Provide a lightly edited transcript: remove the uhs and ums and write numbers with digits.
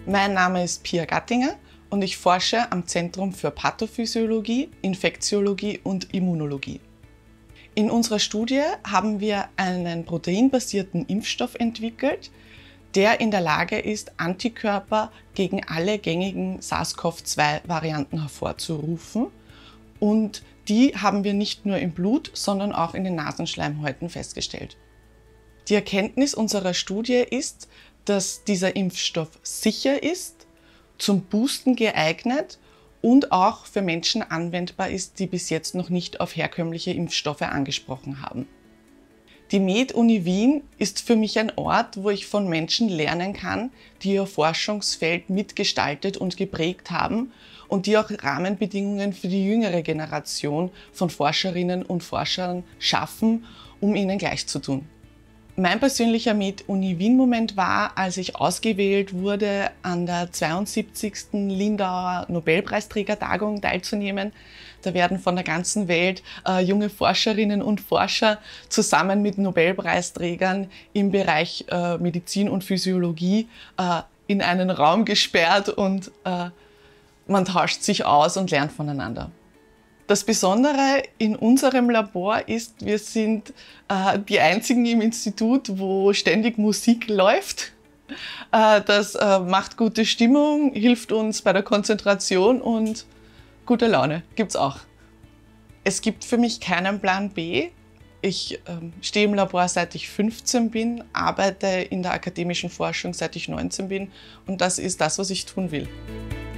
Mein Name ist Pia Gattinger und ich forsche am Zentrum für Pathophysiologie, Infektiologie und Immunologie. In unserer Studie haben wir einen proteinbasierten Impfstoff entwickelt, der in der Lage ist, Antikörper gegen alle gängigen SARS-CoV-2-Varianten hervorzurufen. Und die haben wir nicht nur im Blut, sondern auch in den Nasenschleimhäuten festgestellt. Die Erkenntnis unserer Studie ist, dass dieser Impfstoff sicher ist, zum Boosten geeignet und auch für Menschen anwendbar ist, die bis jetzt noch nicht auf herkömmliche Impfstoffe angesprochen haben. Die Med-Uni Wien ist für mich ein Ort, wo ich von Menschen lernen kann, die ihr Forschungsfeld mitgestaltet und geprägt haben und die auch Rahmenbedingungen für die jüngere Generation von Forscherinnen und Forschern schaffen, um ihnen gleichzutun. Mein persönlicher Med-Uni Wien-Moment war, als ich ausgewählt wurde, an der 72. Lindauer Nobelpreisträgertagung teilzunehmen. Da werden von der ganzen Welt junge Forscherinnen und Forscher zusammen mit Nobelpreisträgern im Bereich Medizin und Physiologie in einen Raum gesperrt und man tauscht sich aus und lernt voneinander. Das Besondere in unserem Labor ist, wir sind die einzigen im Institut, wo ständig Musik läuft. Das macht gute Stimmung, hilft uns bei der Konzentration und gute Laune gibt's auch. Es gibt für mich keinen Plan B. Ich stehe im Labor, seit ich 15 bin, arbeite in der akademischen Forschung, seit ich 19 bin und das ist das, was ich tun will.